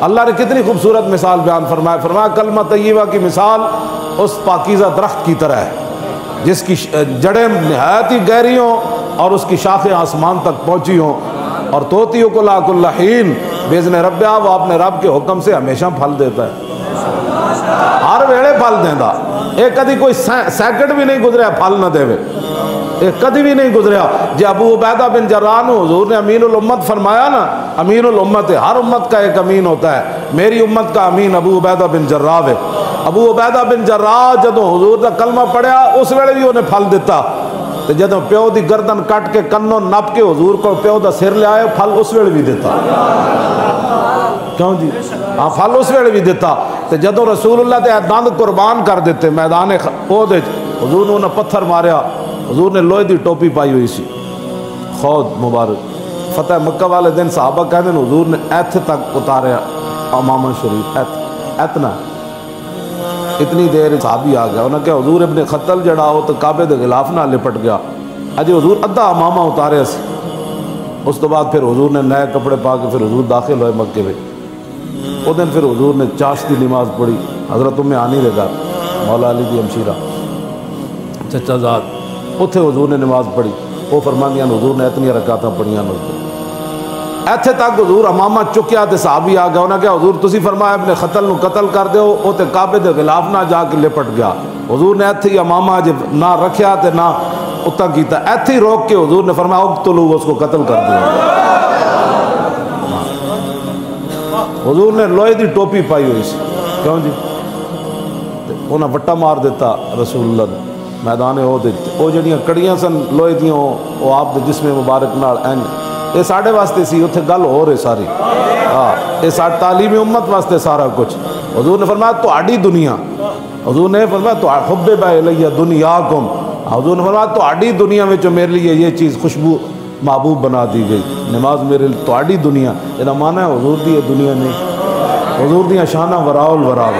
اللہ نے کتنی خوبصورت مثال بیان فرمایا، فرمایا کلمہ طیبہ کی مثال اس پاکیزہ درخت کی طرح ہے جس کی جڑیں نہایت ہی گہری ہوں اور اس کی شاخیں آسمان تک پہنچی ہوں، اور توتی اکلھا کل حین باذن ربہا، وہ اپنے رب کے حکم سے ہمیشہ پھل دیتا ہے، ہر ویلے پھل دیندا، ایک کدی کوئی سیکنڈ بھی نہیں گزریا پھل نہ دے، ایک کدی بھی نہیں گزریا۔ جی ابو عبیدہ بن جراح حضور نے امین الامت فرمایا نا، امین الامت ہے، ہر امت کا ایک امین ہوتا ہے، میری امت کا امین ابو عبیدہ بن جراح ہے۔ ابو عبیدہ بن جراح جدوں حضور دا کلمہ پڑھیا اس ویلے بھی انہیں پھل دیتا، تو جدوں پیو دی گردن کٹ کے کنوں نپ کے حضور کو پیو دا سر لے آئے، پھل اس ویلے بھی دیتا، کیوں جی ہاں پھل اس ویلے بھی دیتا۔ تو جدوں رسول اللہ تے دند قربان کر دیتے میدان احد، حضور نے انہیں پتھر ماریا، حضور نے لوہے دی ٹوپی پائی ہوئی سی، خود مبارک، فتح مکہ والے دن صحابہ کہتے ہیں حضور نے ایتھے تک اتاریا امامہ شریف، اتنا اتنی دیر صحابی آ گیا، انہوں نے کہا حضور ابن خطل جڑا ہو تو کعبے دے غلاف نہ لپٹ گیا، اجے حضور ادھا امامہ اتارے سی۔ اس تو بعد پھر حضور نے نئے کپڑے پا کے پھر حضور داخل ہوئے مکے میں، وہ دن پھر حضور نے چاش کی نماز پڑھی، حضرت ام ہانی دے گھر، مولا علی دی ہمشیرہ چچا زاد، اتھے حضور نے نماز پڑھی، وہ فرماندیاں حضور نے اتنی رکعتاں پڑھیاں نہ، ایتھے تک حضور امامہ چکیا تے صحابی آ گیا، انہوں نے کہا حضور تسی فرمایا ابن خطل نو قتل کر دیو، او تے کعبے دے غلاف نہ جا کے لپٹ گیا، حضور نے ایتھے ہی امامہ جب نہ رکھیا تے نہ اتنا کیتا، ایتھے ہی روک کے حضور نے فرمایا اقتلو، اس کو قتل کر دیا۔ حضور نے لوہے دی ٹوپی پائی ہوئی سی، کیوں جی انہاں وٹا مار دیتا رسول اللہ نے میدان احد، وہ جڑیاں کڑیاں سن لوہے دیاں وہ آپ دے جسم مبارک نال این، یہ ساڑھے واسطے سی، اتھے گل ہو رہے ساری، یہ ساڑھے تعلیم امت واسطے سارا کچھ۔ حضور نے فرمایا تہاڈی دنیا، حضور نے فرمایا حبب الیہ دنیاکم، حضور نے فرمایا تہاڈی دنیا میں جو میرے لیے یہ چیز خوشبو محبوب بنا دی گئی، نماز میرے لیے تہاڈی دنیا، یہ معنی ہے حضور دی دنیا نہیں، حضور دیاں شانہ وراء الوراء،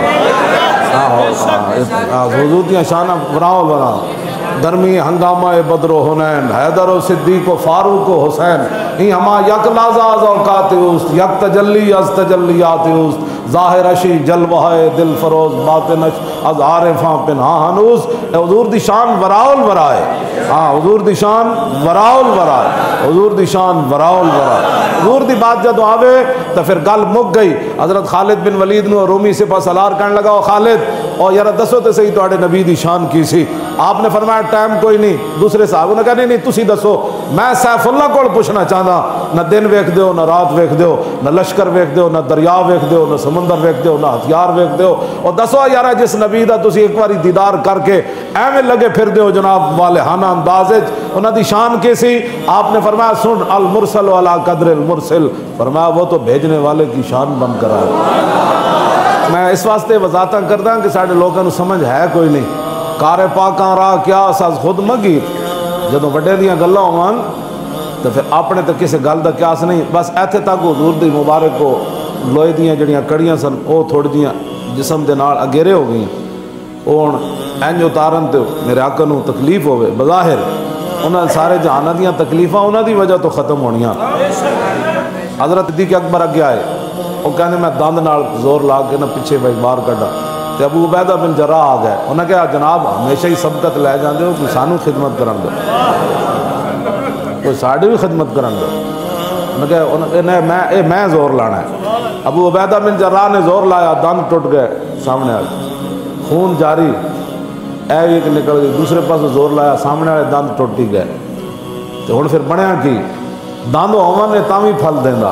حضور دیاں شانہ وراء الوراء، درمی ہنگامہ بدر و حنین، حیدر و صدیق و فاروق و حسین، ہی ہما یک لحظہ از اوقات اوست، یک تجلی از تجلیات اوست، ظاہر اشی جلوہ دل فروز باطنش از عارفاں پنہاں ہنوز۔ حضور دی شان وراء الوراء ہے، ہاں حضور دی شان وراء الوراء ہے، حضور دی شان وراء الوراء ہے۔ حضور دی بات جدو آوے تو پھر گل مک گئی۔ حضرت خالد بن ولید نو رومی سپہ سالار کہنے لگا، خالد اور یار دسو تو صحیح تواڈے نبی دی شان کی سی؟ آپ نے فرمایا ٹائم کوئی نہیں، دوسرے صحابہ نے کہا نہیں تسی دسو، میں سیف اللہ کو پوچھنا چاہتا، نہ دن ویکھ دیو، نہ رات ویکھ دیو، نہ لشکر ویکھ دیو، نہ دریا ویکھ دیو، نہ سمندر ویکھ دیو، نہ ہتھیار ویکھ دیو، اور دسو یار جس نبی دا تسی ایک باری دیدار کر کے ایویں لگے پھر دیو جناب والہانہ انداز وچ، انہاں دی شان کی سی؟ آپ نے فرمایا سن المرسل علی قدر المرسل، فرمایا وہ تو بھیجنے والے کی شان بن کر آئے۔ میں اس واسطے وضاحت کردا کہ سارے لوگوں سمجھ ہے کوئی نہیں، کار پاکاں راہ کیا ساز خود مگی، جدوں وڈے دیاں گلاں ہون تو پھر اپنے تو کسی گل دا قیاس نہیں، بس ایتھے تک حضور دی مبارک کو لوہے دیاں جڑیاں کڑیاں سن وہ تھوڑی دیاں جسم دے نال اگیرے ہو گئیں، وہ ہن اینج اتارن تے میرے آقا نو تکلیف ہوئے، بظاہر انہاں سارے جہاناں دیاں تکلیفاں انہاں دی وجہ تو ختم ہونیاں۔ حضرت صدیق اکبر اگے آئے، وہ کہنے میں دند نال زور لا کے نہ پیچھے باہر کڈا، تے ابو عبیدہ بن جراح آ گئے، انہوں نے کہا جناب ہمیشہ ہی سبقت لے جاندے ہو، کوئی سانو خدمت کرن دو، کوئی ساڈی بھی خدمت کرن دو۔ انہوں نے کہا میں زور لانا ہے۔ ابو عبیدہ بن جراح نے زور لایا، دند ٹوٹ گئے، سامنے آ گئے، خون جاری، ایک نکل گئی، دوسرے پاس زور لایا، سامنے والے دند ٹوٹ ہی گئے، تو ہن پھر بنیا کی؟ دند ہوون نے تاں بھی پھل دیندا،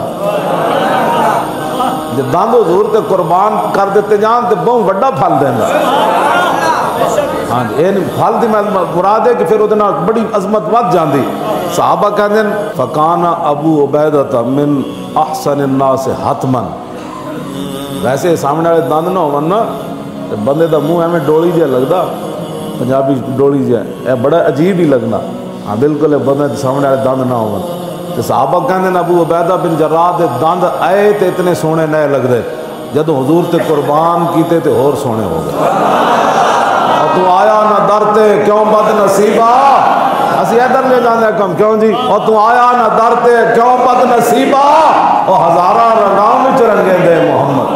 جب دند حضور تے قربان کر دیتے جان تے بہت وڈا پھل دیندا۔ ہاں جی یہ پھل دی مراد ہے کہ پھر وہ بڑی عظمت ود جاندی۔ صحابہ کہتے ہیں فکان ابو عبیدہ من احسن الناس حتما، ویسے سامنے والے دند نہ ہون نا بندے دا منہ ایویں ڈولی جہا لگدا، پنجابی ڈولی جہا، اے بڑا عجیب ہی لگنا، ہاں بالکل بندے سامنے والے دند نہ ہون۔ تو صحابہ کہتے ہیں ابو عبیدہ بن جراح دے دند آئے تے اتنے سونے نئے لگ دے، جدوں حضور تے قربان کیتے تے اور سونے ہو گئے۔ اور تو آیا نہ درتے کیوں بد نصیبہ، اسی ادھر لے جانے کم کیوں جی، اور تو آیا نہ درتے کیوں بد نصیبہ، اور ہزارہ رنگاں وچ رنگے دے محمد،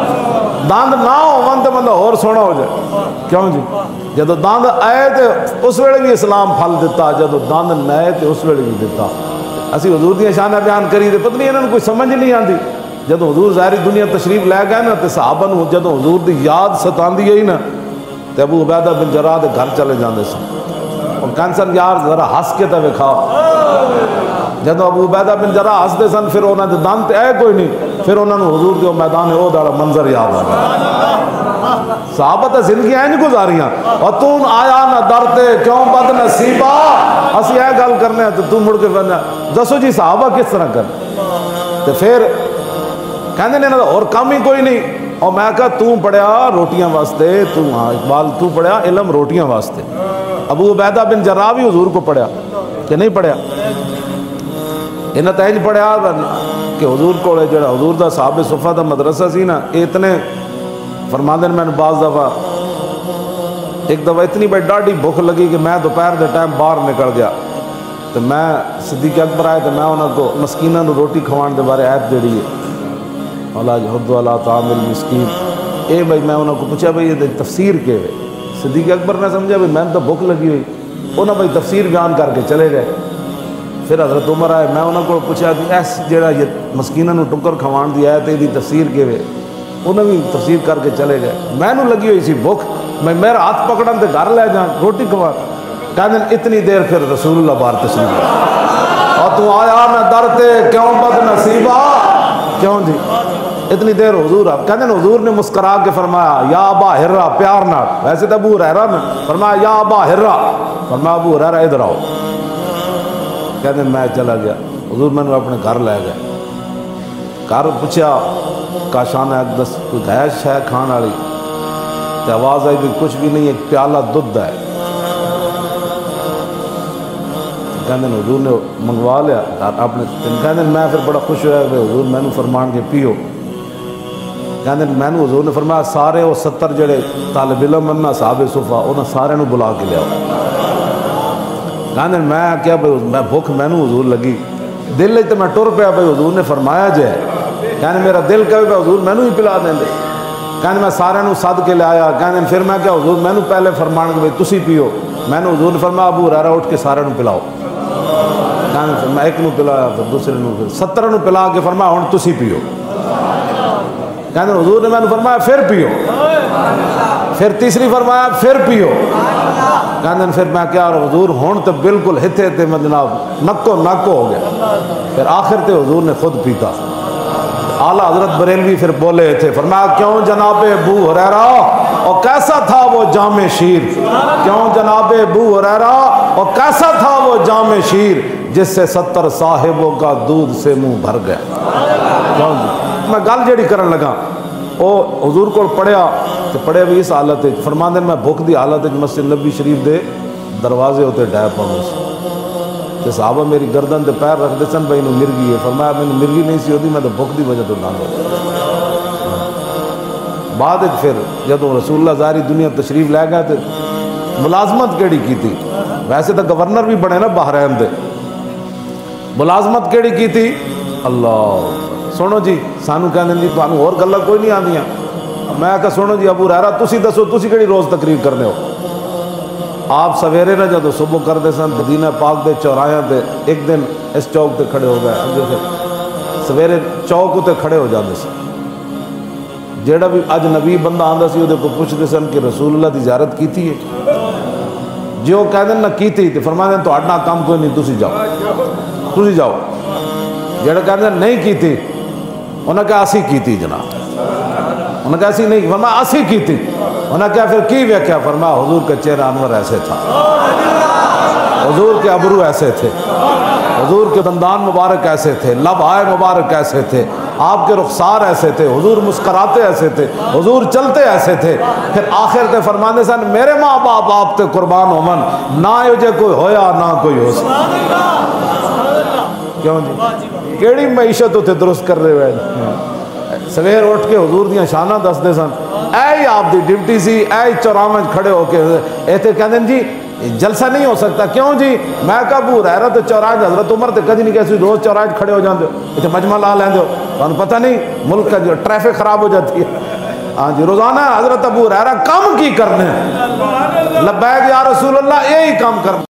دند نہ ہون تو بندہ اور سونا ہو جائے. کیوں جی جدو دند آئے تو اس ویلے بھی اسلام پھل دیتا, جدو دند نہ آئے تو اس ویلے بھی دیتا. اسی حضور دیا شانہ بیان کری دے پتہ نہیں انہوں نے کوئی سمجھ نہیں آتی. جدو حضور ظاہری دنیا تشریف لے گئے نا تو صحابہ نو جدو حضور دی یاد ستاندی ہے نا تو ابو عبیدہ بن جراح دے گھر چلے جاندے سن اور کہن یار ذرا ہس کے تے وکھاؤ. جدو ابو عبیدہ بن جراح ہسدے سن پھر انہوں نے دند اے کوئی نہیں, پھر انہوں نے حضور دے میدان احد والا منظر یاد آ گیا. صحابہ تے زندگی اینج گزاریاں اور تو آیا نہ درتے کیوں بد نصیبہ. اسی اے گل کرنے ہیں تو مڑ کے بننا دسو جی صحابہ کس طرح کرنے. تو پھر کہنے نے اور کام ہی کوئی نہیں. اور میں کہا تو پڑھیا روٹیاں واسطے, تو ہاں اقبال تو پڑھیا علم روٹیاں واسطے. ابو عبیدہ بن جراح بھی حضور کو پڑھیا کہ نہیں پڑھیا؟ انہیں تینج پڑھیا کہ حضور کو جڑا حضور دا صحابہ صفہ دا مدرسہ سی نا, اتنے فرماندن میں نے بعض دفعہ ایک دفعہ اتنی بڑی ڈاڑھی بھوک لگی کہ میں دوپہر دے ٹائم باہر نکل گیا تو میں صدیق اکبر آئے تو میں انہوں کو مسکینہ نو روٹی کھوان دے بارے آیت جڑی ہے اللہ جہد والا طعام المسکین, اے بھائی میں انہوں کو پوچھا بھائی یہ تفسیر کے ہے. صدیق اکبر نے سمجھا بھائی میں تو بھوک لگی ہوئی, انہوں بھائی تفسیر بیان کر کے چلے گئے. پھر حضرت عمر آئے, میں انہوں کو پوچھا کہ ایس جڑا یہ مسکینہ نو ٹکر کھوان دی آیت ہے تفسیر کے ہے, انہوں بھی تفسیر کر کے چلے گئے. میں نو لگی ہوئی سی بھوک, میں میرا ہاتھ پکڑن تے گھر لے جان روٹی کھوا. کہنے اتنی دیر پھر رسول اللہ بار تشریف اور تو آیا نہ درتے کیوں بد نصیبہ. کیوں جی اتنی دیر حضور آپ کہتے ہیں حضور نے مسکرا کے فرمایا یا ابا ہرہ, پیار نہ, ویسے تو ابو ہریرہ نے فرمایا یا ابا ہرہ, فرمایا ابو ہریرہ ادھر آؤ. کہتے ہیں میں چلا گیا, حضور میں نے اپنے گھر لے گئے. گھر پوچھا کاشانہ اقدس کوئی گیش ہے کھان والی, تو آواز آئی بھی کچھ بھی نہیں, ایک پیالہ دودھ ہے. کہتے ہیں حضور نے منگوا لیا اپنے. کہتے ہیں میں پھر بڑا خوش ہوا کہ حضور میں نے فرمان کے پیو. کہتے ہیں میں نے حضور نے فرمایا سارے وہ 70 جڑے طالب علم انہا صحابہ صفہ انہوں سارے نو بلا کے لیا. کہتے ہیں میں کیا بھائی میں بھوک میں نے حضور لگی دل لئی تو میں ٹر پیا بھائی حضور نے فرمایا جائے. کہتے میرا دل کہے بھائی حضور میں نے ہی پلا دیں دے. کہتے میں سارے نو سد کے لے آیا. کہتے پھر میں کیا حضور میں نے پہلے فرمان کے بھائی تسی پیو. میں نے حضور نے فرمایا ابو ہریرہ اٹھ کے سارے نو پلاؤ. کہتے میں ایک نو پلایا پھر دوسرے نو, پھر 70 نو پلا کے فرمایا ہن تسی پیو. کہتے ہیں حضور نے میں نے فرمایا پھر پیو, پھر تیسری فرمایا پھر پیو. کہتے ہیں پھر میں کیا حضور ہون تو بالکل ہتھے تے میں جناب نکو نکو ہو گیا. پھر آخر تے حضور نے خود پیتا. اعلیٰ حضرت بریلوی پھر بولے تھے فرمایا کیوں جناب ابو ہریرہ اور کیسا تھا وہ جام شیر. کیوں جناب ابو ہریرہ اور کیسا تھا وہ جام شیر جس سے 70 صاحبوں کا دودھ سے منہ بھر گیا. میں گل جیڑی کرن لگا وہ حضور کو پڑھیا تو پڑھے بھی اس حالت ہے فرماندے میں بھوک دی حالت ہے مسجد نبی شریف دے دروازے ہوتے ڈائے پاؤں سے صحابہ میری گردن تے پیر رکھ دے سن بھائی انہوں مرگی ہے. فرمایا میں مرگی نہیں سی ہوتی, میں تو بھوک دی وجہ تو دان ہوتا. بعد پھر جب رسول اللہ ظاہری دنیا تشریف لے گئے تھے ملازمت کیڑی کی تھی. ویسے تو گورنر بھی بڑے نا بحرین دے, ملازمت کیڑی کی تھی. اللہ سنو جی سانو کہنے جی تمہیں اور گلاں کوئی نہیں آندیاں. میں کہا سنو جی ابو ہریرہ تسی دسو تسی کیڑی روز تقریر کرنے ہو. آپ سویرے نہ جدو صبح کرتے سن مدینہ پاک دے چوراہاں تے ایک دن اس چوک تے کھڑے ہو گئے, سویرے چوک تے کھڑے ہو جاندے سن. جیڑا بھی اج نبی بندہ آندا سی وہ پوچھتے سن کہ رسول اللہ دی زیارت کیتی ہے. جو کہہ دن نہ کیتی تے فرماتے ہیں تو اڈنا کام کوئی نہیں, تسی جاؤ. جیڑا کہہ دن نہیں کیتی انہوں نے کہا اسی کیتی جناب. انہوں نے کہا اسی نہیں, فرمایا اسی کیتی. انہوں نے کہا پھر کی ویکھیا. فرمایا حضور کا چہرہ انور ایسے تھا, حضور کے ابرو ایسے تھے, حضور کے دندان مبارک ایسے تھے, لب آئے مبارک ایسے تھے, آپ کے رخسار ایسے تھے, حضور مسکراتے ایسے تھے, حضور چلتے ایسے تھے. پھر آخر تے فرمانے سن میرے ماں باپ آپ تے قربان ہومن نہ یوجے کوئی ہویا نہ کوئی ہو سکتا. کیوں جی کیڑی معیشت ہوتے درست کر رہے ہوئے. سویر اٹھ کے حضور دیاں شانہ دس دے سن. اے آپ دی ڈیوٹی سی, اے چوراہ کھڑے ہو کے ایتھے کہندے جی جلسہ نہیں ہو سکتا. کیوں جی میں کہا ابو ہریرہ تے چوراہ حضرت عمر تے کدی نہیں کہسی روز چوراہ کھڑے ہو جاندے ہو, ایتھے مجمع لا لیندے ہو. تمہیں پتہ نہیں ملک کا جو ٹریفک خراب ہو جاتی ہے. ہاں جی روزانہ حضرت ابو ہریرہ کم کی کرنے لبیک یا رسول اللہ یہی کام کرنے